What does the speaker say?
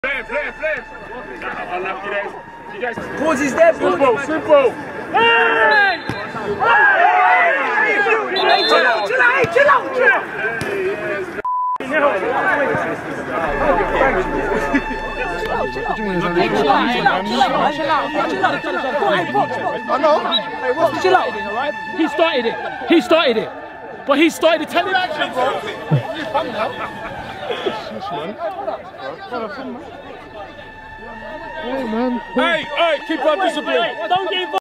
Play. Unlucky days. You guys. Pause is there. Simple. Hey! Chill out. Chill out, alright? He started it. But he started the television, bro. Hey, keep on discipline. Don't get involved.